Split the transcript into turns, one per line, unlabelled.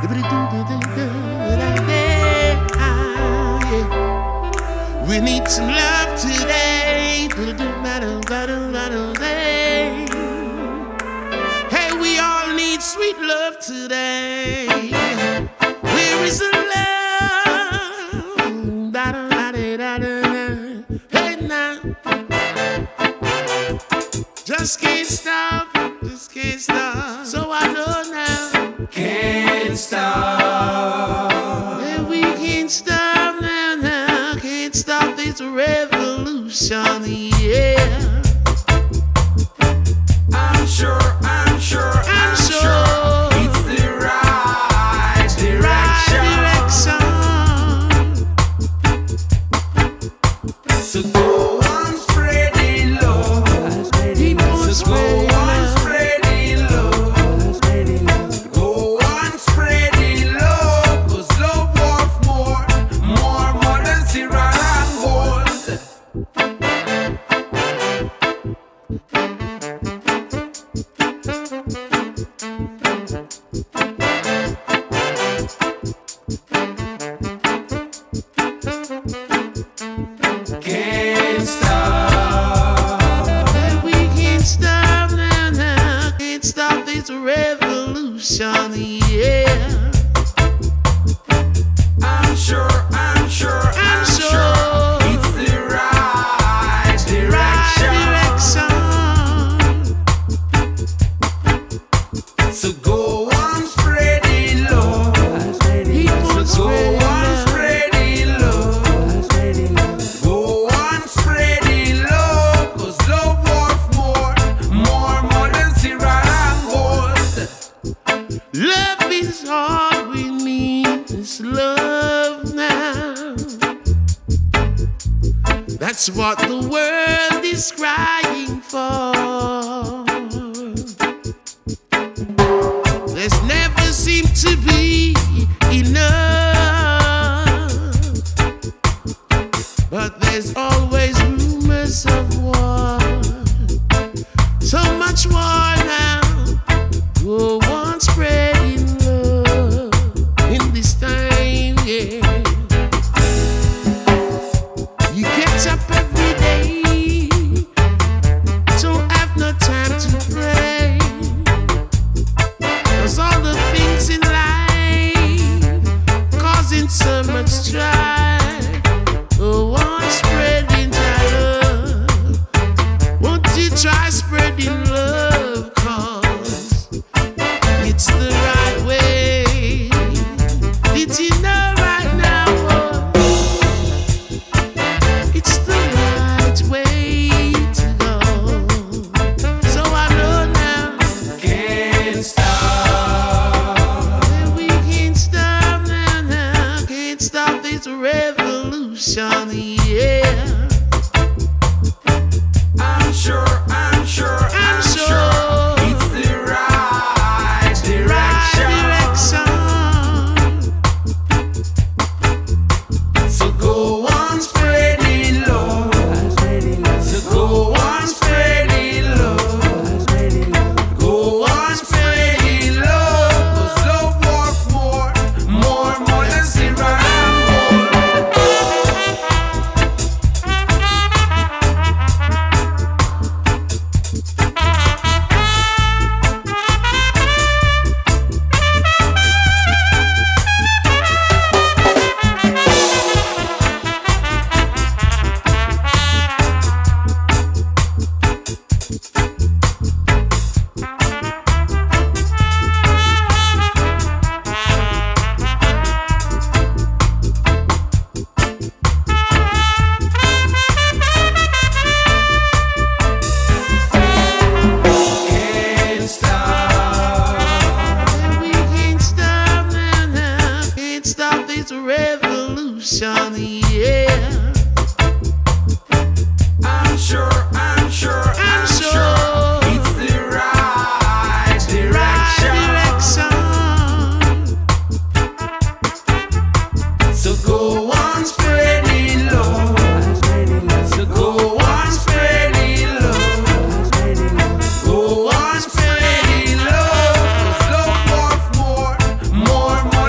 We need some love today. Hey, we all need sweet love today. Where is the love? Hey, now. Just can't stop, just can't stop. So I know now.
Can't stop.
And we can't stop now. Can't stop this revolution, yeah.
I'm sure it's the right direction. So go on spreading love. So go on spreading love. Go on spreading love. 'Cause love worth more than silver and gold. Can't stop.
And we can't stop now. Can't stop this revolution, yeah.
I'm sure it's the right direction. So go on spreading love. So go on spreading love. Go on spreading love. 'Cause love worth more than silver and gold.
Love is all we need, is love now. That's what the world is crying for. There's never seemed to be enough, but there's always rumors of war. So much war now. Go on spreading love in this time, yeah. You get up every day, don't have no time to pray. 'Cause all the things in life causing so much strife. Go on spreading love. Won't you try spreading love? 'Cause it's the right way. Did you know right now? It's the right way to go. So I know now.
Can't stop.
And we can't stop now. Can't stop this revolution, yeah.
I'm sure it's the right direction. So go on spreading love. So go on spreading love. Go on spreading love. 'Cause love worth more than silver and gold. Can't stop.
And we can't stop now. Can't stop this revolution, yeah.
I'm sure it's the right direction. So go on spreading love. So go on spreading love. Go on spreading love. 'Cause love worth more